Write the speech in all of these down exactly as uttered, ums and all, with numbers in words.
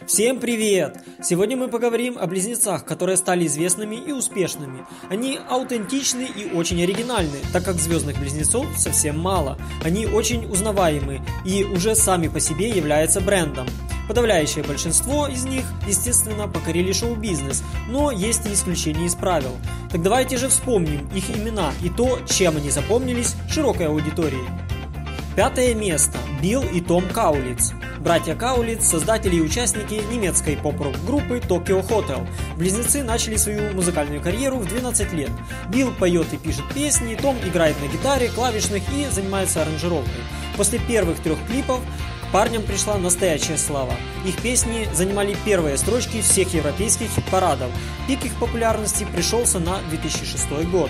Всем привет! Сегодня мы поговорим о близнецах, которые стали известными и успешными. Они аутентичны и очень оригинальны, так как звездных близнецов совсем мало. Они очень узнаваемы и уже сами по себе являются брендом. Подавляющее большинство из них, естественно, покорили шоу-бизнес, но есть и исключения из правил. Так давайте же вспомним их имена и то, чем они запомнились широкой аудитории. Пятое место. Билл и Том Каулиц. Братья Каулиц – создатели и участники немецкой поп-рок-группы Tokyo Hotel. Близнецы начали свою музыкальную карьеру в двенадцать лет. Билл поет и пишет песни, Том играет на гитаре, клавишных и занимается аранжировкой. После первых трех клипов парням пришла настоящая слава. Их песни занимали первые строчки всех европейских хит-парадов. Пик их популярности пришелся на две тысячи шестой год.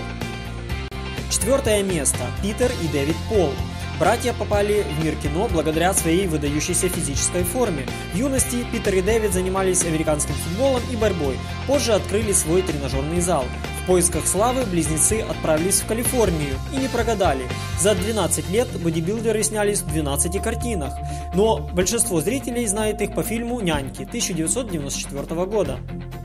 Четвертое место. Питер и Дэвид Пол. Братья попали в мир кино благодаря своей выдающейся физической форме. В юности Питер и Дэвид занимались американским футболом и борьбой. Позже открыли свой тренажерный зал. В поисках славы близнецы отправились в Калифорнию и не прогадали. За двенадцать лет бодибилдеры снялись в двенадцати картинах. Но большинство зрителей знает их по фильму «Няньки» тысяча девятьсот девяносто четвёртого года.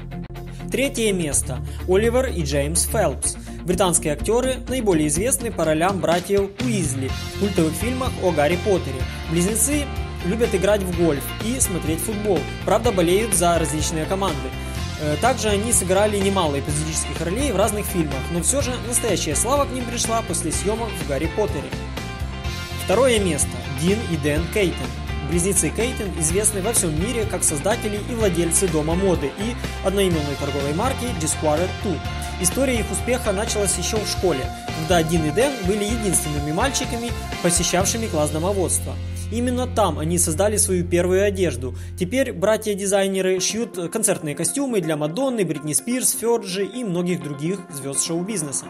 Третье место. Оливер и Джеймс Фелпс. Британские актеры, наиболее известны по ролям братьев Уизли в культовых фильмах о Гарри Поттере. Близнецы любят играть в гольф и смотреть футбол, правда болеют за различные команды. Также они сыграли немало эпизодических ролей в разных фильмах, но все же настоящая слава к ним пришла после съемок в Гарри Поттере. Второе место. Дин и Дэн Кейтон. Близнецы Кейтон известны во всем мире как создатели и владельцы дома моды и одноименной торговой марки Discovered два. История их успеха началась еще в школе, когда Дин и Дэн были единственными мальчиками, посещавшими класс домоводства. Именно там они создали свою первую одежду. Теперь братья-дизайнеры шьют концертные костюмы для Мадонны, Бритни Спирс, Фёрджи и многих других звезд шоу-бизнеса.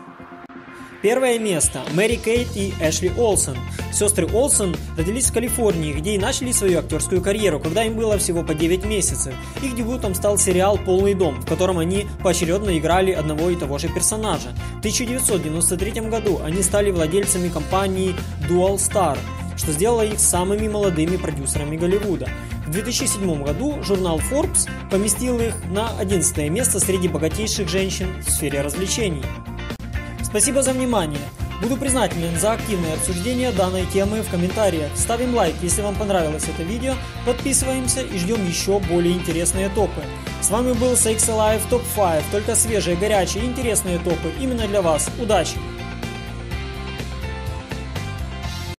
Первое место. Мэри Кейт и Эшли Олсен. Сестры Олсен родились в Калифорнии, где и начали свою актерскую карьеру, когда им было всего по девять месяцев. Их дебютом стал сериал «Полный дом», в котором они поочередно играли одного и того же персонажа. В тысяча девятьсот девяносто третьем году они стали владельцами компании Dual Star, что сделало их самыми молодыми продюсерами Голливуда. В две тысячи седьмом году журнал Forbes поместил их на одиннадцатое место среди богатейших женщин в сфере развлечений. Спасибо за внимание. Буду признателен за активное обсуждение данной темы в комментариях. Ставим лайк, если вам понравилось это видео, подписываемся и ждем еще более интересные топы. С вами был Sakes Alive топ пять, только свежие, горячие и интересные топы именно для вас. Удачи!